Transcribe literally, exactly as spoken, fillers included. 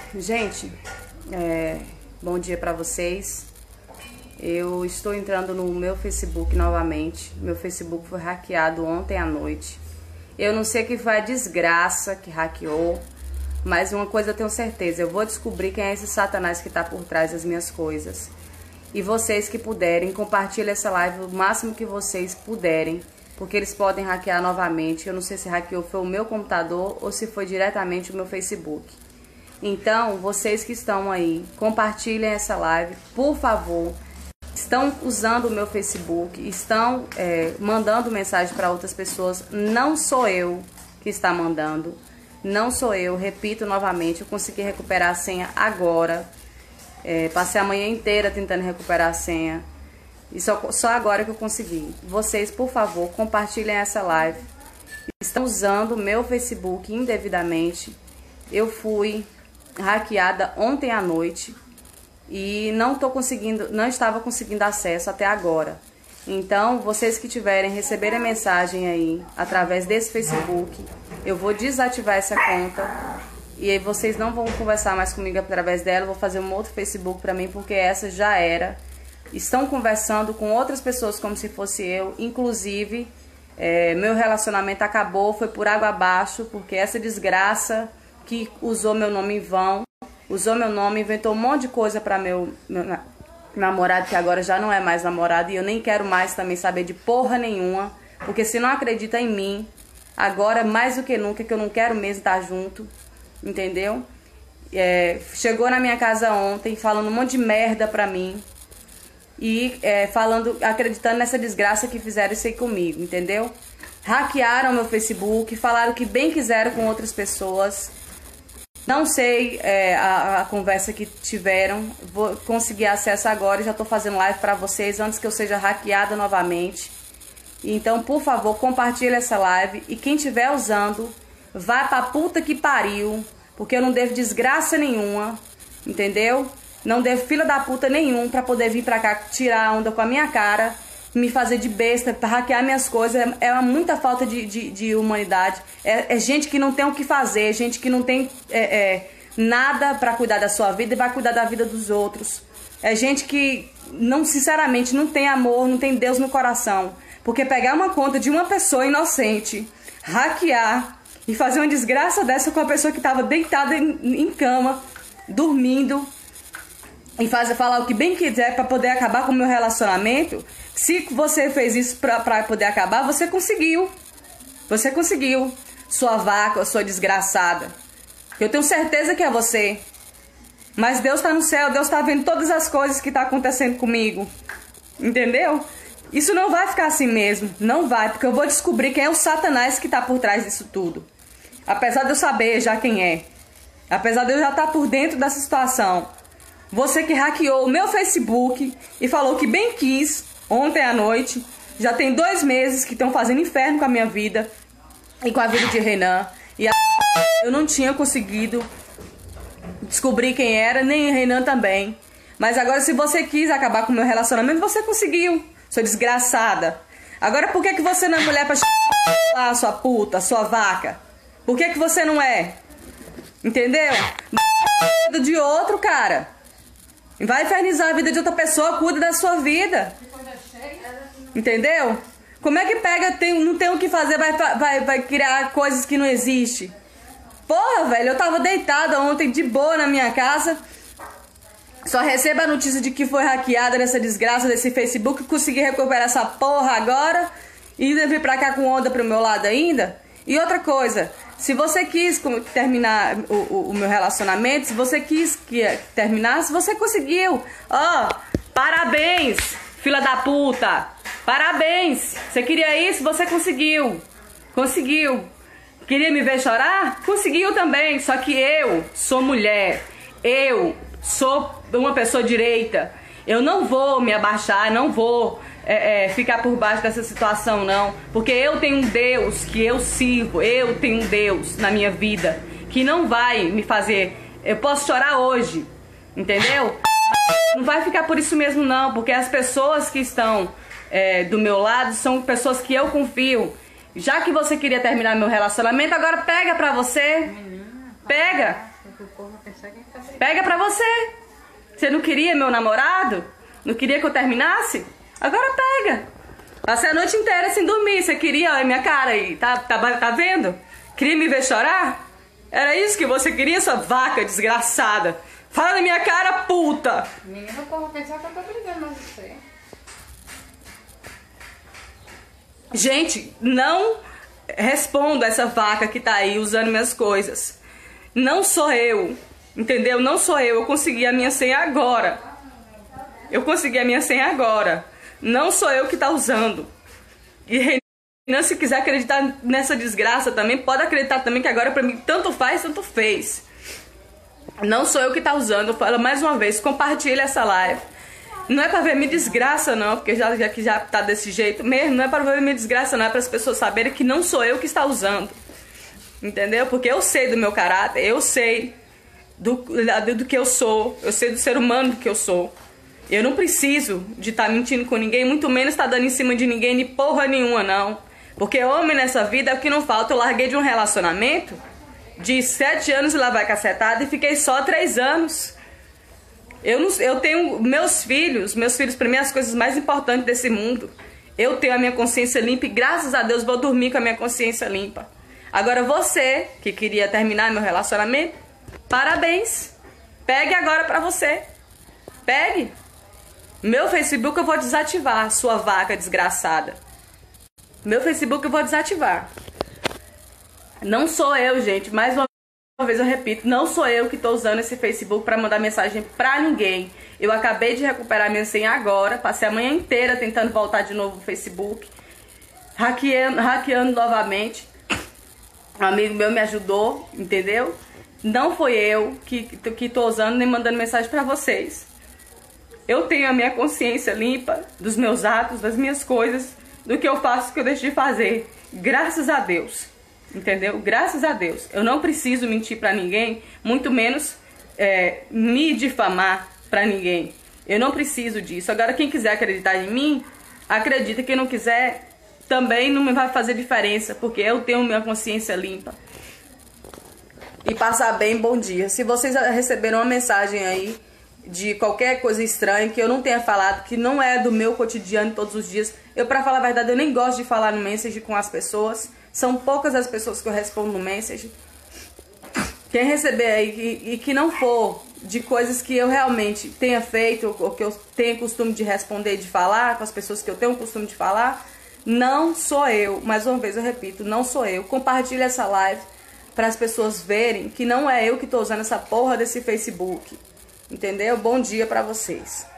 Gente, é, bom dia pra vocês. Eu estou entrando no meu Facebook novamente. Meu Facebook foi hackeado ontem à noite. Eu não sei o que foi a desgraça que hackeou, mas uma coisa eu tenho certeza: eu vou descobrir quem é esse satanás que está por trás das minhas coisas. E vocês que puderem, compartilhem essa live o máximo que vocês puderem, porque eles podem hackear novamente. Eu não sei se hackeou foi o meu computador ou se foi diretamente o meu Facebook. Então, vocês que estão aí, compartilhem essa live, por favor. Estão usando o meu Facebook, estão é, mandando mensagem para outras pessoas. Não sou eu que está mandando, não sou eu. Repito novamente, eu consegui recuperar a senha agora. É, passei a manhã inteira tentando recuperar a senha e só, só agora que eu consegui. Vocês, por favor, compartilhem essa live. Estão usando o meu Facebook indevidamente. Eu fui hackeada ontem à noite e não tô conseguindo, não estava conseguindo acesso até agora. Então, vocês que tiverem, receberem mensagem aí através desse Facebook, eu vou desativar essa conta e aí vocês não vão conversar mais comigo através dela. Eu vou fazer um outro Facebook para mim, porque essa já era. Estão conversando com outras pessoas como se fosse eu, inclusive é, meu relacionamento acabou, foi por água abaixo, porque essa desgraça que usou meu nome em vão, usou meu nome, inventou um monte de coisa para meu, meu namorado, que agora já não é mais namorado, e eu nem quero mais também saber de porra nenhuma, porque se não acredita em mim, agora mais do que nunca, que eu não quero mesmo estar junto, entendeu? É, chegou na minha casa ontem falando um monte de merda pra mim e é, falando, acreditando nessa desgraça que fizeram isso aí comigo, entendeu? Hackearam meu Facebook, falaram que bem quiseram com outras pessoas. Não sei é, a, a conversa que tiveram, vou conseguir acesso agora e já tô fazendo live pra vocês antes que eu seja hackeada novamente. Então, por favor, compartilhe essa live e quem estiver usando, vá pra puta que pariu, porque eu não devo desgraça nenhuma, entendeu? Não devo fila da puta nenhum pra poder vir pra cá tirar a onda com a minha cara, me fazer de besta, pra hackear minhas coisas. É uma muita falta de, de, de humanidade. É, é gente que não tem o que fazer, gente que não tem é, é, nada pra cuidar da sua vida e vai cuidar da vida dos outros. É gente que, não, sinceramente, não tem amor, não tem Deus no coração. Porque pegar uma conta de uma pessoa inocente, hackear e fazer uma desgraça dessa com uma pessoa que estava deitada em, em cama, dormindo, e fazer, falar o que bem quiser para poder acabar com o meu relacionamento. Se você fez isso para poder acabar, você conseguiu. Você conseguiu, sua vaca, sua desgraçada. Eu tenho certeza que é você. Mas Deus está no céu, Deus está vendo todas as coisas que estão tá acontecendo comigo. Entendeu? Isso não vai ficar assim mesmo. Não vai, porque eu vou descobrir quem é o satanás que está por trás disso tudo. Apesar de eu saber já quem é. Apesar de eu já estar por dentro dessa situação. Você que hackeou o meu Facebook e falou que bem quis ontem à noite. Já tem dois meses que estão fazendo inferno com a minha vida e com a vida de Renan. E a... eu não tinha conseguido descobrir quem era, nem Renan também. Mas agora, se você quis acabar com o meu relacionamento, você conseguiu, sua desgraçada. Agora, por que, que você não é mulher pra lá, sua puta, sua vaca? Por que, que você não é? Entendeu? De outro, cara. Vai infernizar a vida de outra pessoa, cuida da sua vida. Entendeu? Como é que pega, tem, não tem o que fazer, vai, vai, vai criar coisas que não existem? Porra, velho, eu tava deitada ontem de boa na minha casa. Só recebo a notícia de que foi hackeada nessa desgraça desse Facebook. Consegui recuperar essa porra agora. E ainda vir pra cá com onda pro meu lado ainda. E outra coisa, se você quis terminar o, o, o meu relacionamento, se você quis que terminasse, você conseguiu. Ó, oh, parabéns, fila da puta. Parabéns. Você queria isso, você conseguiu. Conseguiu. Queria me ver chorar? Conseguiu também. Só que eu sou mulher. Eu sou uma pessoa direita. Eu não vou me abaixar, não vou... É, é, ficar por baixo dessa situação, não. Porque eu tenho um Deus que eu sirvo. Eu tenho um Deus na minha vida que não vai me fazer... Eu posso chorar hoje, entendeu? Não vai ficar por isso mesmo, não. Porque as pessoas que estão é, do meu lado são pessoas que eu confio. Já que você queria terminar meu relacionamento, agora pega pra você. Pega. Pega pra você. Você não queria meu namorado? Não queria que eu terminasse? Agora pega. Passei a noite inteira sem dormir. Você queria, olha minha cara aí, tá, tá, tá vendo? Queria me ver chorar? Era isso que você queria, sua vaca desgraçada? Fala na minha cara, puta! Menina, o povo pensar que eu tô brigando com você. Gente, não respondo essa vaca que tá aí usando minhas coisas. Não sou eu, entendeu? Não sou eu. Eu consegui a minha senha agora. Eu consegui a minha senha agora. Não sou eu que tá usando. E Renan, se quiser acreditar nessa desgraça também, pode acreditar também que agora pra mim tanto faz, tanto fez. Não sou eu que tá usando. Eu falo mais uma vez, compartilha essa live. Não é pra ver minha desgraça não, porque já, já que já tá desse jeito mesmo, não é pra ver minha desgraça não, é para as pessoas saberem que não sou eu que está usando. Entendeu? Porque eu sei do meu caráter, eu sei do, do, do que eu sou, eu sei do ser humano que eu sou. Eu não preciso de estar tá mentindo com ninguém, muito menos estar tá dando em cima de ninguém, nem porra nenhuma não. Porque homem nessa vida é o que não falta. Eu larguei de um relacionamento de sete anos e lá vai cacetada e fiquei só três anos. Eu, não, eu tenho meus filhos, meus filhos pra mim as coisas mais importantes desse mundo. Eu tenho a minha consciência limpa e graças a Deus vou dormir com a minha consciência limpa. Agora você, que queria terminar meu relacionamento, parabéns. Pegue agora pra você. Pegue. Meu Facebook eu vou desativar, sua vaca desgraçada. Meu Facebook eu vou desativar. Não sou eu, gente, mais uma Uma vez eu repito, não sou eu que estou usando esse Facebook para mandar mensagem pra ninguém. Eu acabei de recuperar minha senha agora, passei a manhã inteira tentando voltar de novo no Facebook, hackeando, hackeando novamente. Um amigo meu me ajudou, entendeu? Não foi eu que que estou usando nem mandando mensagem para vocês. Eu tenho a minha consciência limpa dos meus atos, das minhas coisas, do que eu faço, do que eu deixo de fazer. Graças a Deus. Entendeu? Graças a Deus. Eu não preciso mentir pra ninguém, muito menos é, me difamar pra ninguém. Eu não preciso disso. Agora, quem quiser acreditar em mim, acredita. Quem não quiser, também não me vai fazer diferença, porque eu tenho minha consciência limpa. E passar bem, bom dia. Se vocês receberam uma mensagem aí de qualquer coisa estranha que eu não tenha falado, que não é do meu cotidiano todos os dias, eu, pra falar a verdade, eu nem gosto de falar no message com as pessoas. São poucas as pessoas que eu respondo no message. Quem receber aí e, e que não for de coisas que eu realmente tenha feito, ou que eu tenha costume de responder e de falar, com as pessoas que eu tenho costume de falar, não sou eu. Mais uma vez eu repito, não sou eu. Compartilhe essa live para as pessoas verem que não é eu que estou usando essa porra desse Facebook. Entendeu? Bom dia para vocês.